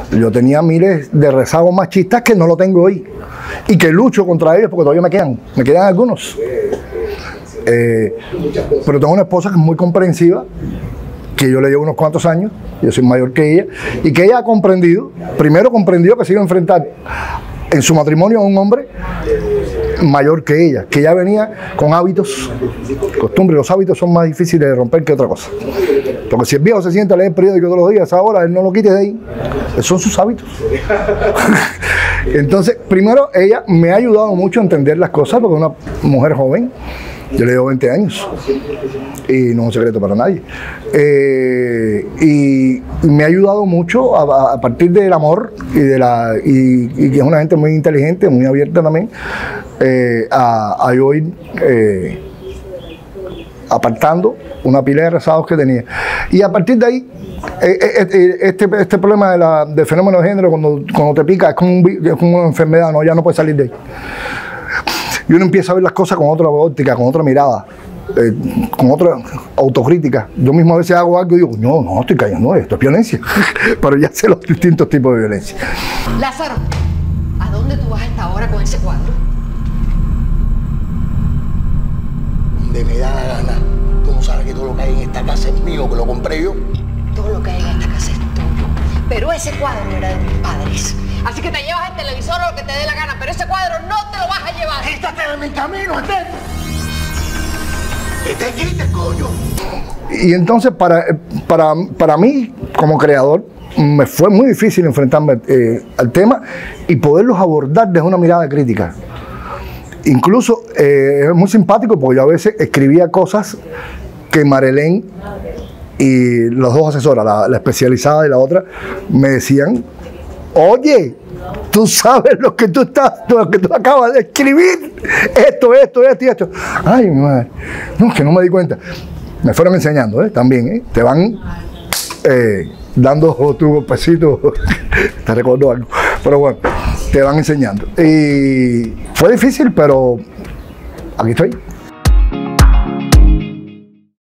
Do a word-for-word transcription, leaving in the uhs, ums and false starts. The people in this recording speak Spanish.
Yo tenía miles de rezagos machistas que no lo tengo hoy y que lucho contra ellos porque todavía me quedan, me quedan algunos. Eh, pero tengo una esposa que es muy comprensiva, que yo le llevo unos cuantos años, yo soy mayor que ella, y que ella ha comprendido, primero comprendió que se iba a enfrentar en su matrimonio a un hombre mayor que ella, que ya venía con hábitos, costumbres. Los hábitos son más difíciles de romper que otra cosa. Porque si el viejo se sienta a leer el periódico todos los días, ahora él no lo quite de ahí. Esos son sus hábitos. Entonces, primero, ella me ha ayudado mucho a entender las cosas, porque es una mujer joven. Yo le llevo veinte años y no es un secreto para nadie. Eh, y me ha ayudado mucho a, a partir del amor y, de la, y, y que es una gente muy inteligente, muy abierta también, eh, a, a yo ir eh, apartando una pila de rezados que tenía. Y a partir de ahí, eh, eh, este, este problema de la, del fenómeno de género, cuando, cuando te pica, es como, un, es como una enfermedad, ¿no? Ya no puedes salir de ahí. Y uno empieza a ver las cosas con otra óptica, con otra mirada, eh, con otra autocrítica. Yo mismo a veces hago algo y digo, no, no, estoy cayendo, esto es violencia. Pero ya sé los distintos tipos de violencia. Lázaro, ¿a dónde tú vas a esta hora con ese cuadro? Donde me da la gana. Tú no sabes que todo lo que hay en esta casa es mío, que lo compré yo. Todo lo que hay en esta casa es tuyo. Pero ese cuadro era de mis padres. Así que te llevas el televisor o lo que te dé la gana, pero ese cuadro no te lo vas a llevar. ¡Quítate de mi camino, Esther! ¡Que te quites, coño! Y entonces, para, para, para mí, como creador, me fue muy difícil enfrentarme eh, al tema y poderlos abordar desde una mirada crítica. Incluso, eh, es muy simpático porque yo a veces escribía cosas que Marilén y las dos asesoras, la, la especializada y la otra, me decían: oye, tú sabes lo que tú estás, lo que tú acabas de escribir, esto, esto, esto y esto. Ay, mi madre, no, que no me di cuenta. Me fueron enseñando, ¿eh? También, ¿eh? Te van eh, dando tu golpecito, te recuerdo algo, pero bueno, te van enseñando. Y fue difícil, pero aquí estoy.